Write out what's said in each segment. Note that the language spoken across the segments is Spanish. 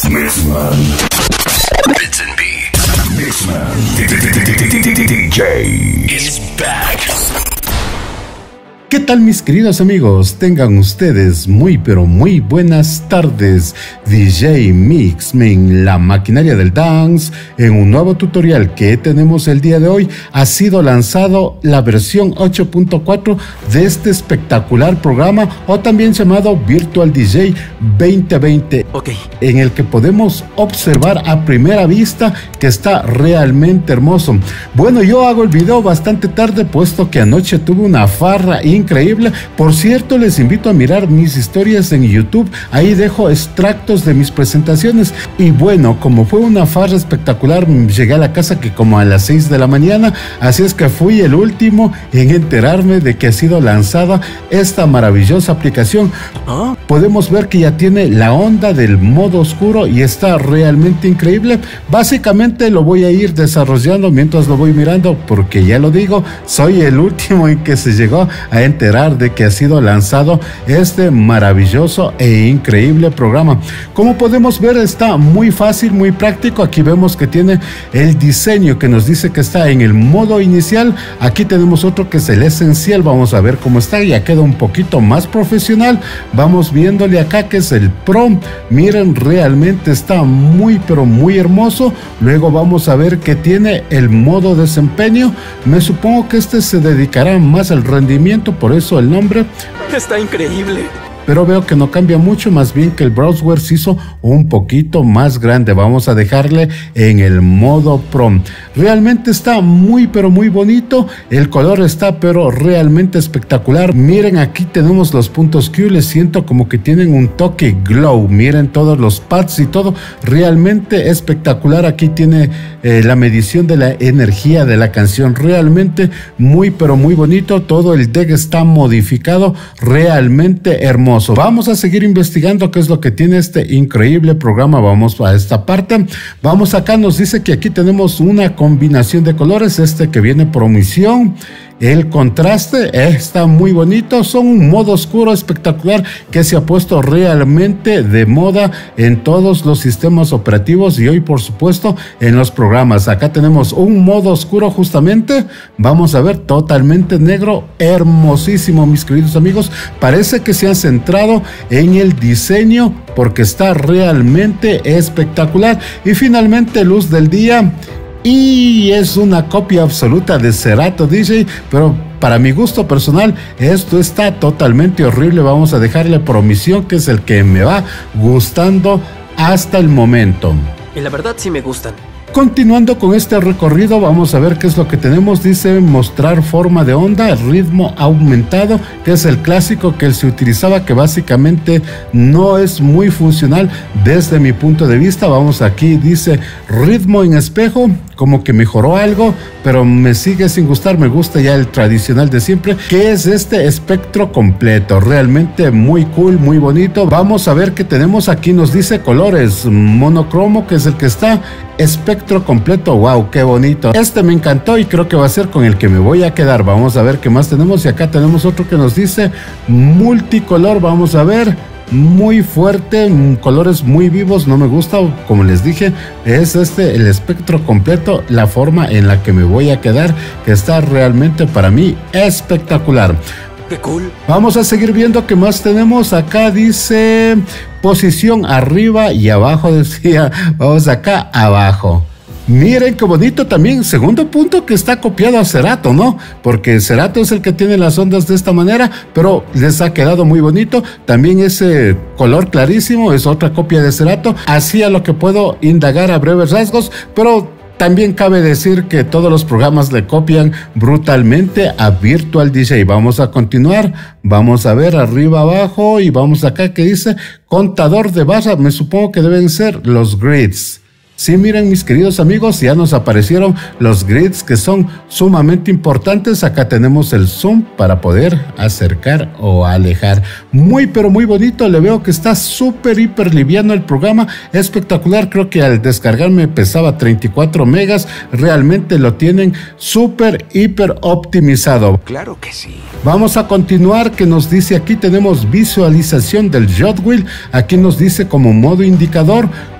Mixman. Bits and beats. Mixman. DJ is back. ¿Qué tal, mis queridos amigos? Tengan ustedes muy pero muy buenas tardes. DJ Mixman, la maquinaria del dance, en un nuevo tutorial que tenemos el día de hoy. Ha sido lanzado la versión 8.4 de este espectacular programa, o también llamado Virtual DJ 2020, en el que podemos observar a primera vista que está realmente hermoso. Bueno, yo hago el video bastante tarde, puesto que anoche tuve una farra increíble. Por cierto, les invito a mirar mis historias en YouTube, ahí dejo extractos de mis presentaciones. Y bueno, como fue una farra espectacular, llegué a la casa que como a las 6 de la mañana, así es que fui el último en enterarme de que ha sido lanzada esta maravillosa aplicación. Podemos ver que ya tiene la onda del modo oscuro y está realmente increíble. Básicamente lo voy a ir desarrollando mientras lo voy mirando, porque ya lo digo, soy el último en que se llegó a enterar de que ha sido lanzado este maravilloso e increíble programa. Como podemos ver, está muy fácil, muy práctico. Aquí vemos que tiene el diseño que nos dice que está en el modo inicial. Aquí tenemos otro que es el esencial. Vamos a ver cómo está, ya queda un poquito más profesional. Vamos viéndole acá que es el Pro. Miren, realmente está muy pero muy hermoso. Luego vamos a ver que tiene el modo desempeño. Me supongo que este se dedicará más al rendimiento, por eso el nombre. Está increíble. Pero veo que no cambia mucho, más bien que el browser se hizo un poquito más grande. Vamos a dejarle en el modo Pro. Realmente está muy pero muy bonito. El color está pero realmente espectacular. Miren, aquí tenemos los puntos Q. Les siento como que tienen un toque glow. Miren todos los pads y todo. Realmente espectacular. Aquí tiene la medición de la energía de la canción. Realmente muy pero muy bonito. Todo el deck está modificado. Realmente hermoso. Vamos a seguir investigando qué es lo que tiene este increíble programa. Vamos a esta parte. Vamos acá, nos dice que aquí tenemos una combinación de colores. Este que viene por omisión. El contraste está muy bonito. Son un modo oscuro espectacular que se ha puesto realmente de moda en todos los sistemas operativos y hoy, por supuesto, en los programas. Acá tenemos un modo oscuro justamente. Vamos a ver, totalmente negro. Hermosísimo, mis queridos amigos. Parece que se han centrado en el diseño porque está realmente espectacular. Y finalmente, luz del día. Y es una copia absoluta de Serato DJ, pero para mi gusto personal esto está totalmente horrible. Vamos a dejarle por omisión, que es el que me va gustando hasta el momento. Y la verdad sí me gustan. Continuando con este recorrido, vamos a ver qué es lo que tenemos. Dice mostrar forma de onda, ritmo aumentado, que es el clásico que se utilizaba, que básicamente no es muy funcional desde mi punto de vista. Vamos aquí, dice ritmo en espejo, como que mejoró algo, pero me sigue sin gustar. Me gusta ya el tradicional de siempre, que es este espectro completo. Realmente muy cool, muy bonito. Vamos a ver qué tenemos aquí. Nos dice colores monocromo, que es el que está. Espectro completo, wow, qué bonito. Este me encantó y creo que va a ser con el que me voy a quedar. Vamos a ver qué más tenemos. Y acá tenemos otro que nos dice multicolor. Vamos a ver. Muy fuerte, colores muy vivos, no me gusta. Como les dije, es este el espectro completo, la forma en la que me voy a quedar, que está realmente para mí espectacular. ¡Qué cool! Vamos a seguir viendo qué más tenemos. Acá dice posición arriba y abajo, decía. Vamos acá abajo. Miren qué bonito también. Segundo punto, que está copiado a Serato, ¿no? Porque Serato es el que tiene las ondas de esta manera, pero les ha quedado muy bonito. También ese color clarísimo es otra copia de Serato. Así a lo que puedo indagar a breves rasgos, pero también cabe decir que todos los programas le copian brutalmente a Virtual DJ. Vamos a continuar. Vamos a ver arriba, abajo, y vamos acá que dice contador de barra. Me supongo que deben ser los grids. Sí, miren, mis queridos amigos, ya nos aparecieron los grids, que son sumamente importantes. Acá tenemos el zoom para poder acercar o alejar. Muy pero muy bonito. Le veo que está súper hiper liviano el programa. Espectacular. Creo que al descargarme pesaba 34 megas. Realmente lo tienen súper hiper optimizado. Claro que sí. Vamos a continuar, que nos dice aquí tenemos visualización del jot wheel. Aquí nos dice como modo indicador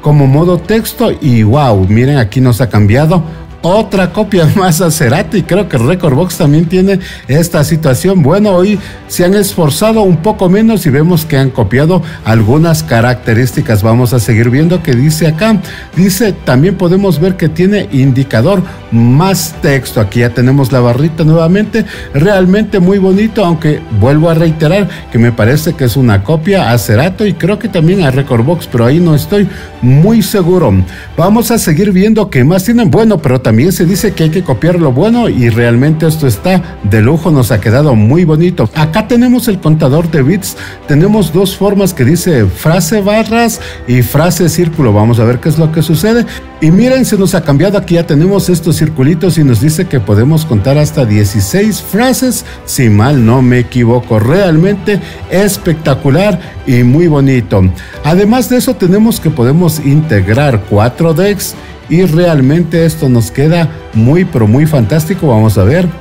como modo texto y wow, miren, aquí nos ha cambiado otra copia más a Cerati. Creo que Rekordbox también tiene esta situación. Bueno, hoy se han esforzado un poco menos y vemos que han copiado algunas características. Vamos a seguir viendo que dice acá. Dice, también podemos ver que tiene indicador más texto. Aquí ya tenemos la barrita nuevamente. Realmente muy bonito, aunque vuelvo a reiterar que me parece que es una copia a Cerato y creo que también a Rekordbox, pero ahí no estoy muy seguro. Vamos a seguir viendo qué más tienen. Bueno, pero también se dice que hay que copiar lo bueno y realmente esto está de lujo, nos ha quedado muy bonito. Acá tenemos el contador de bits, tenemos dos formas que dice frase barras y frase círculo. Vamos a ver qué es lo que sucede. Y miren, se nos ha cambiado, aquí ya tenemos estos circulitos y nos dice que podemos contar hasta 16 frases, si mal no me equivoco. Realmente espectacular y muy bonito. Además de eso tenemos que podemos integrar 4 decks y realmente esto nos queda muy pero muy fantástico. Vamos a ver.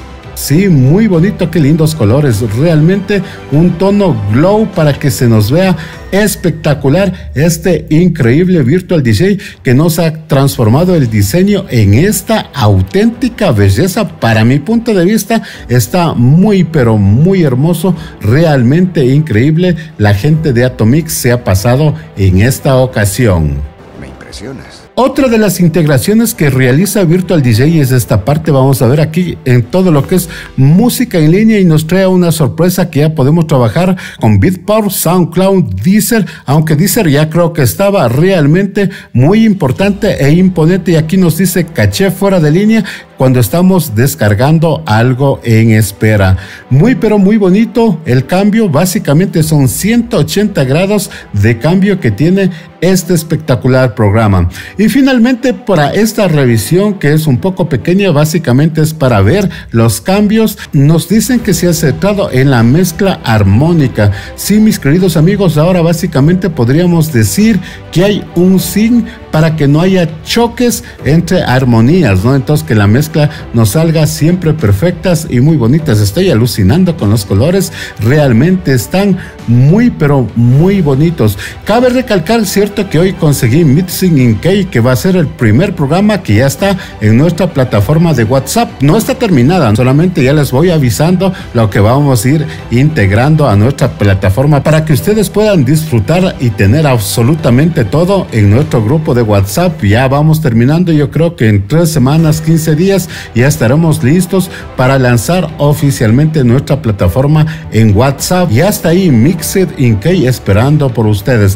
Sí, muy bonito, qué lindos colores, realmente un tono glow para que se nos vea espectacular este increíble Virtual DJ que nos ha transformado el diseño en esta auténtica belleza. Para mi punto de vista está muy pero muy hermoso, realmente increíble. La gente de Atomix se ha pasado en esta ocasión. Me impresionas. Otra de las integraciones que realiza Virtual DJ es esta parte. Vamos a ver aquí en todo lo que es música en línea y nos trae una sorpresa que ya podemos trabajar con Beatport, SoundCloud, Deezer, aunque Deezer ya creo que estaba realmente muy importante e imponente y aquí nos dice caché fuera de línea cuando estamos descargando algo en espera. Muy pero muy bonito el cambio, básicamente son 180 grados de cambio que tiene este espectacular programa. Y finalmente para esta revisión que es un poco pequeña, básicamente es para ver los cambios. Nos dicen que se ha centrado en la mezcla armónica. Sí, mis queridos amigos, ahora básicamente podríamos decir que hay un sync para que no haya choques entre armonías, ¿no? Entonces que la mezcla nos salga siempre perfectas y muy bonitas. Estoy alucinando con los colores, realmente están muy pero muy bonitos. Cabe recalcar, cierto, que hoy conseguí Mixing in K, que va a ser el primer programa que ya está en nuestra plataforma de WhatsApp. No está terminada, solamente ya les voy avisando lo que vamos a ir integrando a nuestra plataforma para que ustedes puedan disfrutar y tener absolutamente todo en nuestro grupo de WhatsApp. Ya vamos terminando, yo creo que en 3 semanas, 15 días ya estaremos listos para lanzar oficialmente nuestra plataforma en WhatsApp. Ya está ahí Mixed in K esperando por ustedes.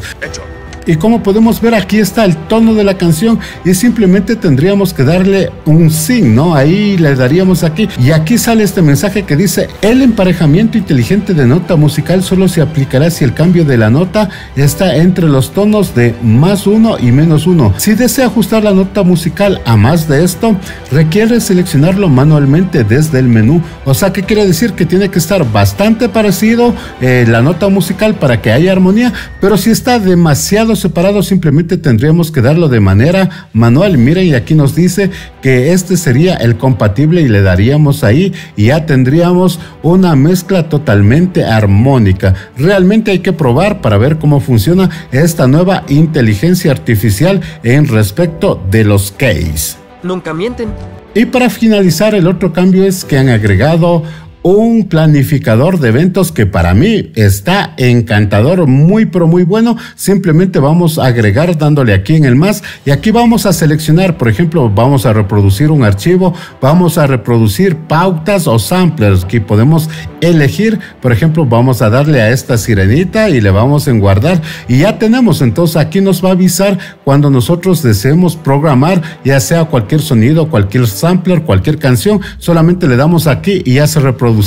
Y como podemos ver, aquí está el tono de la canción y simplemente tendríamos que darle un sync, ¿no? Ahí le daríamos aquí y aquí sale este mensaje que dice: el emparejamiento inteligente de nota musical solo se aplicará si el cambio de la nota está entre los tonos de +1 y -1. Si desea ajustar la nota musical a más de esto, requiere seleccionarlo manualmente desde el menú. O sea, ¿qué quiere decir? Que tiene que estar bastante parecido la nota musical para que haya armonía, pero si está demasiado separado simplemente tendríamos que darlo de manera manual. Miren, y aquí nos dice que este sería el compatible y le daríamos ahí y ya tendríamos una mezcla totalmente armónica. Realmente hay que probar para ver cómo funciona esta nueva inteligencia artificial en respecto de los keys. Nunca mienten. Y para finalizar, el otro cambio es que han agregado un planificador de eventos que para mí está encantador, muy pero muy bueno. Simplemente vamos a agregar dándole aquí en el más y aquí vamos a seleccionar, por ejemplo, vamos a reproducir un archivo, vamos a reproducir pautas o samplers que podemos elegir. Por ejemplo, vamos a darle a esta sirenita y le vamos en guardar y ya tenemos. Entonces aquí nos va a avisar cuando nosotros deseemos programar, ya sea cualquier sonido, cualquier sampler, cualquier canción, solamente le damos aquí y ya se reproducirá.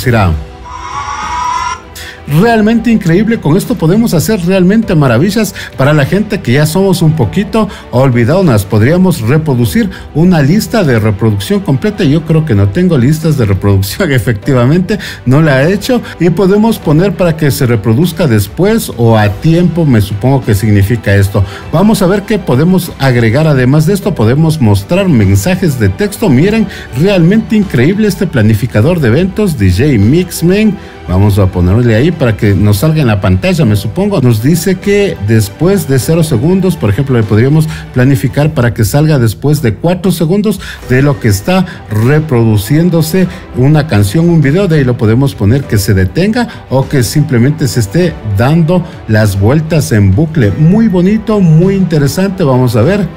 Realmente increíble, con esto podemos hacer realmente maravillas para la gente que ya somos un poquito olvidadonas. Podríamos reproducir una lista de reproducción completa. Yo creo que no tengo listas de reproducción, efectivamente no la he hecho, y podemos poner para que se reproduzca después o a tiempo, me supongo que significa esto. Vamos a ver qué podemos agregar. Además de esto podemos mostrar mensajes de texto. Miren, realmente increíble este planificador de eventos DJ Mixman. Vamos a ponerle ahí para que nos salga en la pantalla, me supongo. Nos dice que después de 0 segundos, por ejemplo, le podríamos planificar para que salga después de 4 segundos de lo que está reproduciéndose una canción, un video. De ahí lo podemos poner que se detenga o que simplemente se esté dando las vueltas en bucle. Muy bonito, muy interesante. Vamos a ver.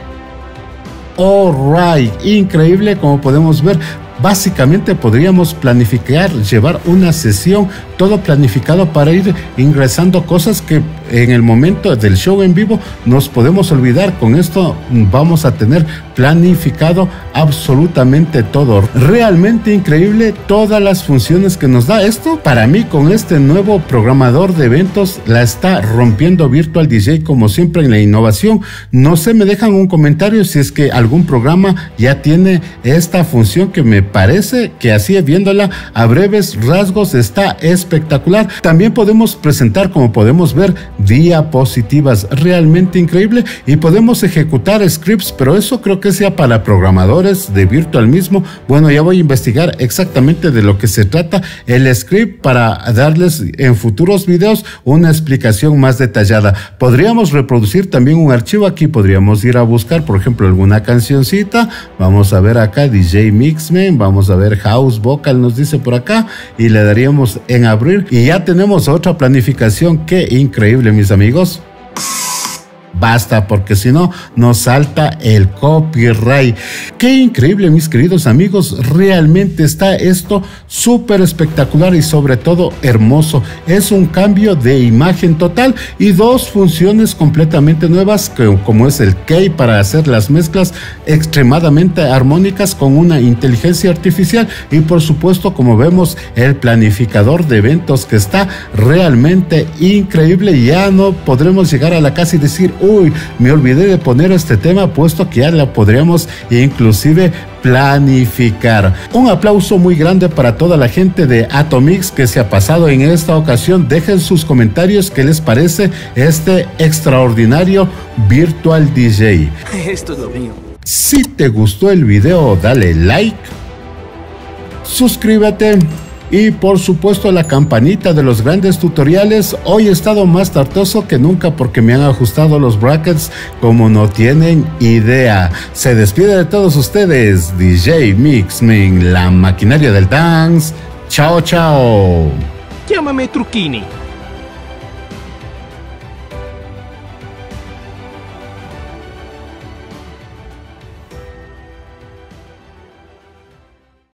Alright, increíble. Como podemos ver, básicamente podríamos planificar, llevar una sesión, todo planificado para ir ingresando cosas que en el momento del show en vivo nos podemos olvidar. Con esto vamos a tener planificado absolutamente todo. Realmente increíble todas las funciones que nos da esto. Para mí, con este nuevo programador de eventos, la está rompiendo Virtual DJ como siempre en la innovación. No sé, me dejan un comentario si es que algún programa ya tiene esta función, que me parece que así viéndola a breves rasgos está espectacular. También podemos presentar, como podemos ver, diapositivas. Realmente increíble. Y podemos ejecutar scripts, pero eso creo que sea para programadores de Virtual mismo. Bueno, ya voy a investigar exactamente de lo que se trata el script para darles en futuros videos una explicación más detallada. Podríamos reproducir también un archivo aquí. Podríamos ir a buscar, por ejemplo, alguna cancioncita. Vamos a ver acá DJ Mixman. Vamos a ver House Vocal, nos dice por acá, y le daríamos en abrir y ya tenemos otra planificación. Qué increíble, mis amigos. Basta, porque si no nos salta el copyright. Qué increíble, mis queridos amigos. Realmente está esto súper espectacular y sobre todo hermoso. Es un cambio de imagen total y dos funciones completamente nuevas, como es el key para hacer las mezclas extremadamente armónicas con una inteligencia artificial, y por supuesto, como vemos, el planificador de eventos, que está realmente increíble. Ya no podremos llegar a la casa y decir: uy, me olvidé de poner este tema, puesto que ya la podríamos inclusive planificar. Un aplauso muy grande para toda la gente de Atomix que se ha pasado en esta ocasión. Dejen sus comentarios qué les parece este extraordinario Virtual DJ. Esto es lo mío. Si te gustó el video, dale like, suscríbete y por supuesto la campanita de los grandes tutoriales. Hoy he estado más tartoso que nunca porque me han ajustado los brackets como no tienen idea. Se despide de todos ustedes DJ Mixman, la maquinaria del dance. Chao, chao. Llámame Truquini.